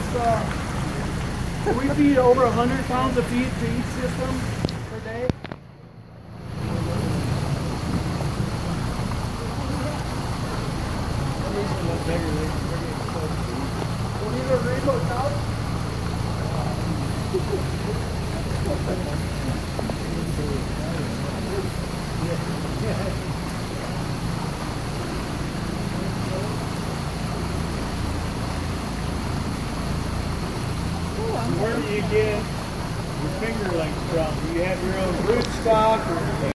we feed over 100 pounds of feed to each system per day. These are rainbow trout. Where do you get your finger length from? Do you have your own root stock or